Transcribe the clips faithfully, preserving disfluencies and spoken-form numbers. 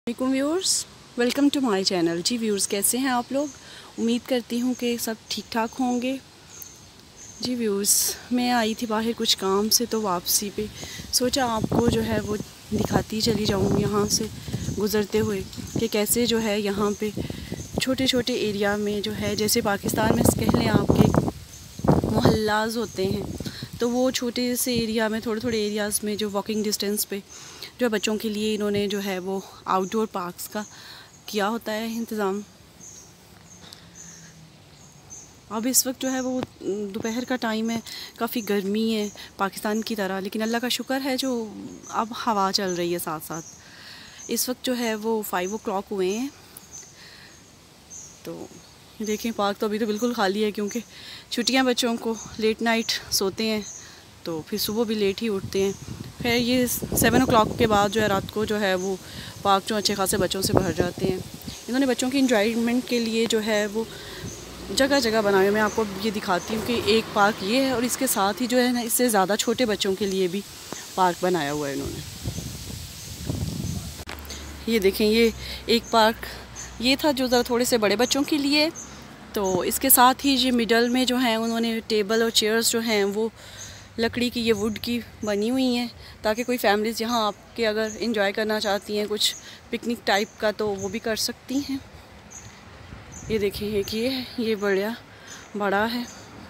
वालेकुम viewers, welcome to my channel. जी viewers, कैसे हैं आप लोग? उम्मीद करती हूँ कि सब ठीक ठाक होंगे। जी व्यूअर्स, मैं आई थी बाहर कुछ काम से, तो वापसी पे सोचा आपको जो है वो दिखाती चली जाऊँ यहाँ से गुज़रते हुए कि कैसे जो है यहाँ पे छोटे छोटे एरिया में जो है, जैसे पाकिस्तान में कह लें आपके मोहल्लाज होते हैं, तो वो छोटे से एरिया में थोड़े थोड़े एरियाज़ में जो वॉकिंग डिस्टेंस पे जो बच्चों के लिए इन्होंने जो है वो आउटडोर पार्क्स का किया होता है इंतज़ाम। अब इस वक्त जो है वो दोपहर का टाइम है, काफ़ी गर्मी है पाकिस्तान की तरह, लेकिन अल्लाह का शुक्र है जो अब हवा चल रही है साथ साथ। इस वक्त जो है वो फाइव ओ क्लॉक हुए हैं, तो देखें पार्क तो अभी तो बिल्कुल खाली है, क्योंकि छुट्टियां बच्चों को, लेट नाइट सोते हैं तो फिर सुबह भी लेट ही उठते हैं। फिर ये सेवन ओ क्लॉक के बाद जो है रात को जो है वो पार्क जो अच्छे खासे बच्चों से भर जाते हैं। इन्होंने बच्चों की इंजॉयमेंट के लिए जो है वो जगह जगह बनाए। मैं आपको ये दिखाती हूँ कि एक पार्क ये है, और इसके साथ ही जो है ना इससे ज़्यादा छोटे बच्चों के लिए भी पार्क बनाया हुआ है इन्होंने। ये देखें, ये एक पार्क ये था जो ज़रा थोड़े से बड़े बच्चों के लिए, तो इसके साथ ही ये मिडल में जो है उन्होंने टेबल और चेयर्स जो हैं वो लकड़ी की, ये वुड की बनी हुई हैं, ताकि कोई फैमिलीज़ यहाँ आपके अगर इंजॉय करना चाहती हैं कुछ पिकनिक टाइप का तो वो भी कर सकती हैं। ये देखिए, एक ये है, ये बड़ा बड़ा है।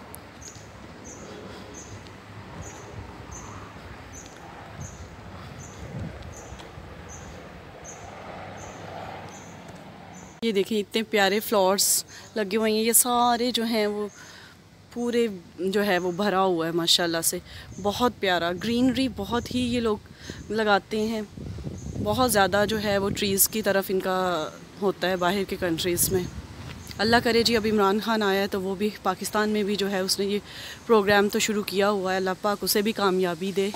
ये देखिए, इतने प्यारे फ्लावर्स लगे हुए हैं, ये सारे जो हैं वो पूरे जो है वो भरा हुआ है माशाल्लाह से। बहुत प्यारा ग्रीनरी बहुत ही ये लोग लगाते हैं, बहुत ज़्यादा जो है वो ट्रीज़ की तरफ इनका होता है बाहर के कंट्रीज़ में। अल्लाह करे जी, अब इमरान खान आया है तो वो भी पाकिस्तान में भी जो है उसने ये प्रोग्राम तो शुरू किया हुआ है, अल्लाह पाक उसे भी कामयाबी दे।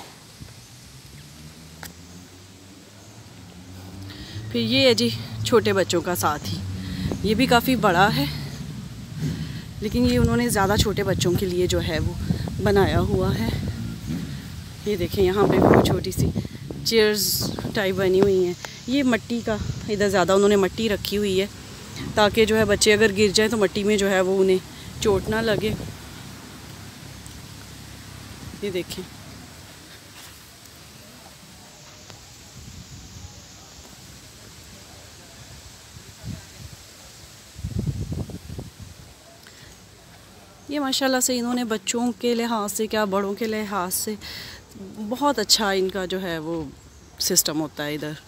फिर ये है जी छोटे बच्चों का साथ ही, ये भी काफ़ी बड़ा है, लेकिन ये उन्होंने ज़्यादा छोटे बच्चों के लिए जो है वो बनाया हुआ है। ये देखें, यहाँ पे वो छोटी सी चेयर्स टाइप बनी हुई हैं। ये मिट्टी का, इधर ज़्यादा उन्होंने मिट्टी रखी हुई है ताकि जो है बच्चे अगर गिर जाएं तो मिट्टी में जो है वो उन्हें चोट ना लगे। ये देखें, ये माशाल्लाह से इन्होंने बच्चों के लिहाज से क्या बड़ों के लिहाज से बहुत अच्छा इनका जो है वो सिस्टम होता है इधर।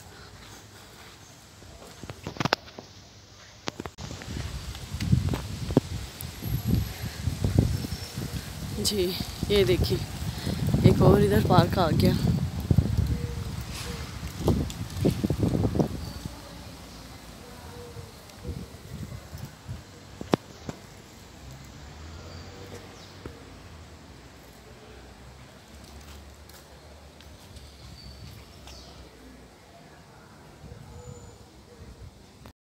जी ये देखिए, एक और इधर पार्क आ गया।